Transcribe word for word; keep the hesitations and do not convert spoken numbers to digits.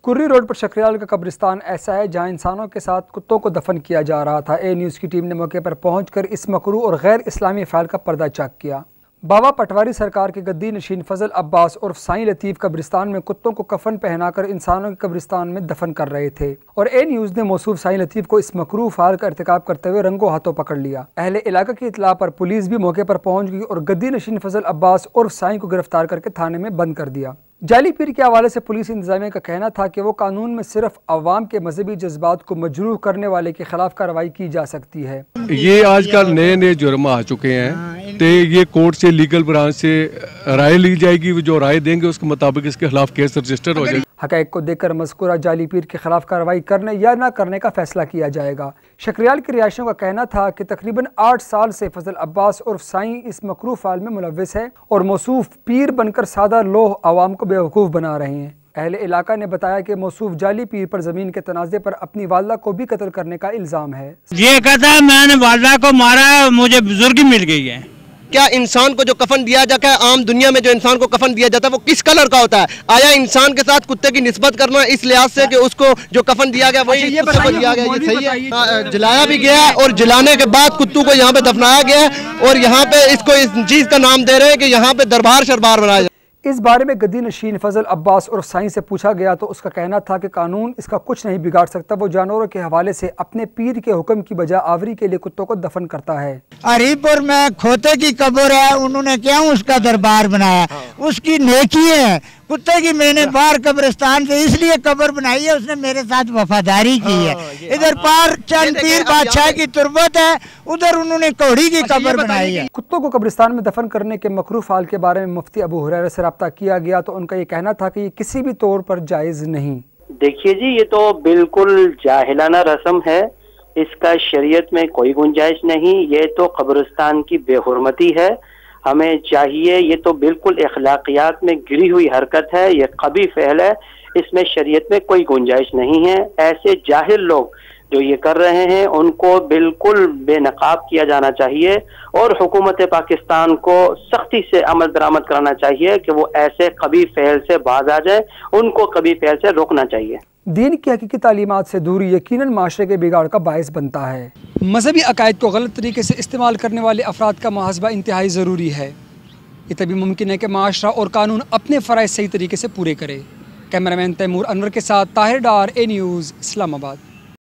Kurri road पर शक्रियाल का कब्रिस्तान ऐसा है जहां इंसानों के साथ कुत्तों को दफन किया जा रहा था। ए न्यूज़ की टीम ने मौके पर पहुंचकर इस मकरू और गैर इस्लामी फ़ैल का पर्दा चाक किया। बाबा पटवारी सरकार के गद्दी नशीन फजल अब्बास और साईं लतीफ़ कब्रिस्तान में कुत्तों को कफन पहनाकर इंसानों के कब्रिस्तान में दफन कर रहे थे और ए न्यूज़ ने मौसूफ साईं लतीफ़ को इस मकरू फ़ाल का इर्तिकाब करते हुए रंगों हाथों पकड़ लिया। अहले इलाका की इतला पर पुलिस भी मौके पर पहुंच गई और गद्दी नशीन फजल अब्बास और साईं को गिरफ्तार करके थाने में बंद कर दिया। जाली पीर के हवाले से पुलिस इंतजामिया का कहना था कि वो कानून में सिर्फ अवाम के मजहबी जज्बात को मजरूह करने वाले के खिलाफ कार्रवाई की जा सकती है। ये आजकल नए नए जुर्म आ चुके हैं, तो ये कोर्ट से लीगल ब्रांच से राय ली जाएगी, जो राय देंगे उसके मुताबिक इसके खिलाफ केस रजिस्टर हो जाएगा। हक़ाइक़ को देखकर मज़कूरा जाली पीर के खिलाफ कार्रवाई करने या न करने का फैसला किया जाएगा। शक्रियाल के रिहायशियों का कहना था कि तकरीबन आठ साल से फजल अब्बास और साईं इस मकरू फ़ाल में मुलव्विस है और मौसूफ पीर बनकर सादा लोह आवाम को बेवकूफ़ बना रहे हैं। अहले इलाका ने बताया कि मौसूफ जाली पीर पर जमीन के तनाज़े पर अपनी वालदा को भी कत्ल करने का इल्ज़ाम है। ये कहता है मैंने वालदा को मारा है, मुझे बुजुर्गी मिल गई है। क्या इंसान को जो कफन दिया जाता है, आम दुनिया में जो इंसान को कफन दिया जाता है वो किस कलर का होता है? आया इंसान के साथ कुत्ते की निस्बत करना इस लिहाज से कि उसको जो कफन दिया गया वही ये दिया गया, ये सही है? जलाया भी गया और जलाने के बाद कुत्तों को यहाँ पे दफनाया गया और यहाँ पे इसको इस चीज का नाम दे रहे हैं कि यहाँ पे दरबार शरबार बनाया जाए। इस बारे में गद्दी नशीन फजल अब्बास और साईं से पूछा गया तो उसका कहना था कि कानून इसका कुछ नहीं बिगाड़ सकता। वो जानवरों के हवाले से अपने पीर के हुक्म की बजाय आवरी के लिए कुत्तों को दफन करता है। हरीपुर में खोते की कब्र है, उन्होंने क्यों उसका दरबार बनाया? उसकी नेकी है। कुत्ते की मैंने बाहर कब्रिस्तान से इसलिए कब्र बनाई है, उसने मेरे साथ वफादारी की है। इधर पार चंद पीर बादशाह की तुरबत है, उधर उन्होंने कौड़ी की कब्र बनाई है। कुत्तों को कब्रिस्तान में दफन करने के मकरू फ़ाल के बारे में मुफ्ती अबू हुरैरा से राब्ता किया गया तो उनका ये कहना था कि ये किसी भी तौर पर जायज़ नहीं। देखिए जी, ये तो बिल्कुल जाहिलाना रस्म है, इसका शरीयत में कोई गुंजाइश नहीं। ये तो कब्रिस्तान की बेहुरमती है। हमें चाहिए, ये तो बिल्कुल अखलाकियात में गिरी हुई हरकत है, ये कभी फ़हल है, इसमें शरीयत में कोई गुंजाइश नहीं है। ऐसे जाहिल लोग जो ये कर रहे हैं उनको बिल्कुल बेनकाब किया जाना चाहिए और हुकूमत पाकिस्तान को सख्ती से अमल दरामद कराना चाहिए कि वो ऐसे कभी फ़हल से बाज आ जाए, उनको कभी फ़हल से रोकना चाहिए। दीन की हकीकी तालीमात से दूरी यकीनन माशरे के बिगाड़ का बायस बनता है। मजहबी अकायद को गलत तरीके से इस्तेमाल करने वाले अफराद का मुहासबा इंतहाई ज़रूरी है। ये तभी मुमकिन है कि माशरा और कानून अपने फ़राइज़ सही तरीके से पूरे करे। कैमरामैन तैमूर अनवर के साथ ताहिर डार, ए न्यूज़, इस्लामाबाद।